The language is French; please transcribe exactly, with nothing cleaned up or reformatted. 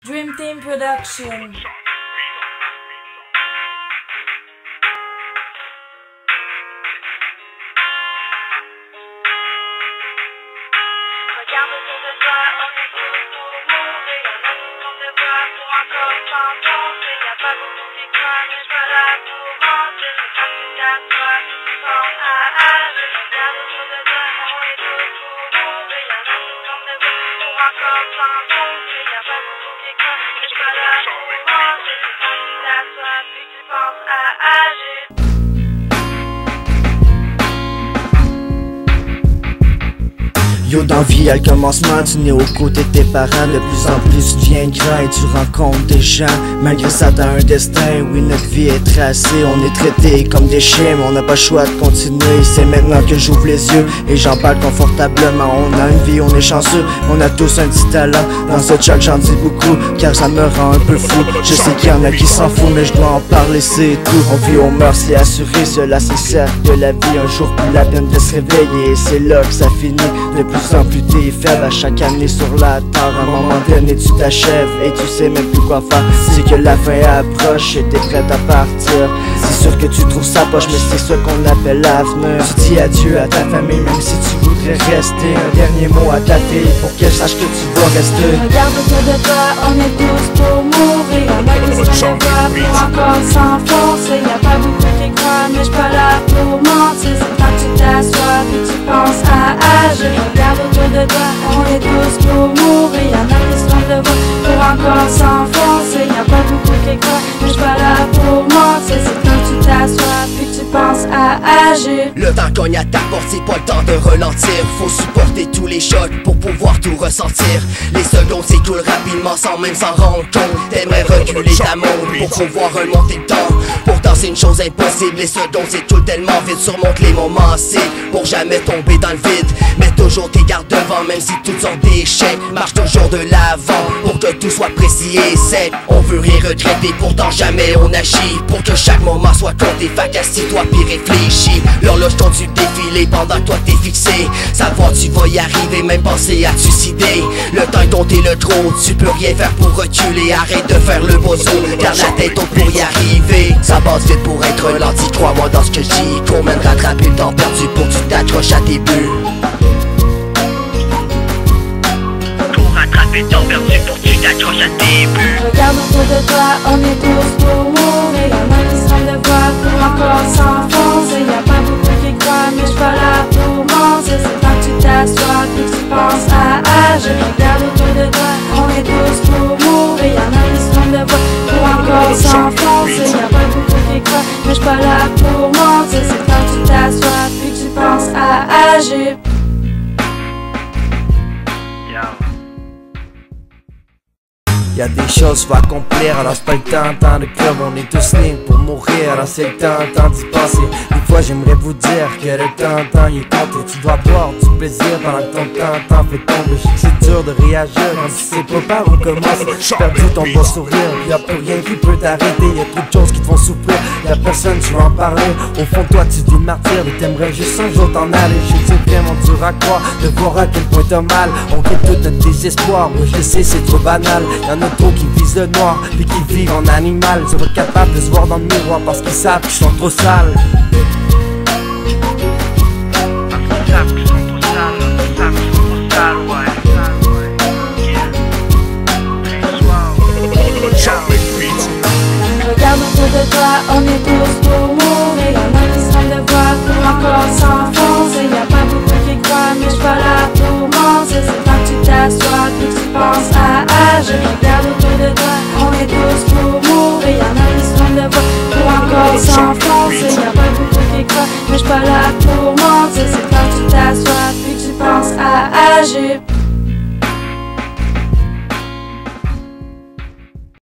Dream Team Production. Regarde autour de toi, on est tous pour mourir. Y'en a qui sont de voix pour encore s'enfoncer. Y'a pas beaucoup qui croient, mais j'suis pas là pour mentir. C'est quand tu t'assois, puis tu penses à agir. Regarde autour de toi, on est tous pour mourir. Y'en a qui sont de voix pour encore s'enfoncer. Y'a pas beaucoup qui croient, mais j'suis pas là pour mentir. C'est quand tu t'assois, puis tu penses à agir. Yo, dans vie, elle commencement, tu n'es aux côtés de tes parents. De plus en plus, tu deviens grand et tu rencontres des gens. Malgré ça, t'as un destin, oui, notre vie est tracée. On est traités comme des chiens, mais on n'a pas le choix de continuer. C'est maintenant que j'ouvre les yeux et j'en parle confortablement. On a une vie, on est chanceux, on a tous un petit talent. Dans ce chat, j'en dis beaucoup, car ça me rend un peu fou. Je sais qu'il y en a qui s'en foutent, mais je dois en parler, c'est tout. On vit au mœurs, c'est assuré, cela c'est certes de la vie. Un jour, plus la peine de se réveiller, et c'est là que ça finit. De plus en plus t'es faible à chaque année sur la terre. À un moment donné tu t'achèves et tu sais même plus quoi faire. C'est que la fin approche et t'es prête à partir. C'est sûr que tu trouves ça poche, mais c'est ce qu'on appelle l'avenir. Tu dis adieu à ta famille même si tu voudrais rester. Un dernier mot à ta fille pour qu'elle sache que tu vas rester. Regarde autour de toi, on est tous pour mourir. Y'en a qui sont de voix pour encore s'enfoncer. Y'a pas beaucoup qui croient, mais j'suis pas là pour mentir. C'est quand tu t'assois puis tu penses à agir. Regarde autour de toi, on est tous pour mourir. Y'en a qui sont de voix pour encore s'enfoncer. Y'a pas beaucoup qui croient, mais j'suis pas là pour mentir. C'est quand tu t'assois puis tu penses à agir. Le temps cogne à ta porte, c'est pas le temps de ralentir. Faut supporter tous les chocs pour pouvoir tout ressentir. Les secondes s'écoulent rapidement sans même s'en rendre compte. T'aimerais reculer ta montre pour pouvoir remonter le temps. Pourtant c'est une chose impossible, les secondes s'écoulent tellement vite. Surmonte les moments c'est pour jamais tomber dans le vide. Mets toujours tes gardes devant même si toutes sortes d'échecs. Marche toujours de l'avant pour que tout soit précis et sec. On veut rien regretter, pourtant jamais on agit. Pour que chaque moment soit compté, fait assis-toi puis réfléchis. L'horloge compte du défilé pendant que toi t'es fixé. Savoir tu vas y arriver, même penser à te suicider. Le temps est compté le trop, tu peux rien faire pour reculer. Arrête de faire le bozo, garde la tête haute pour y arriver. Ça passe vite pour être lenti, crois-moi dans ce que je dis. Qu'on mène rattraper le temps perdu pour que tu t'accroches à tes buts. Rattraper le temps perdu pour que tu t'accroches à tes buts. Regarde autour de toi, on est tous pour mourir. Y'en a qui sont de voix pour encore s'enfoncer. Y'a pas beaucoup qui croient, mais j'suis pas là pour mentir. C'est quand tu t'assois puis tu penses à agir. Regarde autour de toi, on est tous pour mourir. Y'en a qui sont de voix pour encore s'enfoncer. Y'a pas beaucoup qui croient, mais j'suis pas là pour mentir. C'est quand tu t'assois puis tu penses à agir. Y'a des choses faut accomplir, alors c'est pas le temps, temps de club, on est tous nés pour mourir, alors c'est le temps, temps d'y passer. Des fois j'aimerais vous dire que le temps, temps il est compté. Tu dois boire du plaisir pendant que ton temps, temps fait tomber. C'est dur de réagir quand tu sais pas par où commencer. J'ai perdu ton beau sourire, y'a plus rien qui peut t'arrêter. Y'a trop de choses qui te font souffrir, y'a personne tu vas en parler. Au fond toi tu dis martyr et t'aimerais juste un jour t'en aller. Je sais vraiment dur à croire, de voir à quel point t'as mal. On quitte tout notre désespoir, moi je sais c'est trop banal. Y'en a trop qui visent le noir, puis qui vivent en animal. Ils sont pas capables de se voir dans le miroir parce qu'ils savent qu'ils sont trop sales. Parce qu'ils savent qu'ils sont trop sales, ils savent qu'ils sont trop sales, ouais. Regarde autour de toi, on est tous pour mourir. Y'en a qui sont de voix pour encore s'enfoncer. Y'a pas beaucoup qui croient, mais j'suis pas là pour mentir. C'est quand tu t'assois puis tu penses à agir. Regarde autour de toi, on est tous pour mourir. Y'en a qui sont de voix pour encore s'enfoncer. Y'a pas beaucoup qui croient, mais j'suis pas là pour mentir. C'est quand tu t'assois puis tu penses à agir.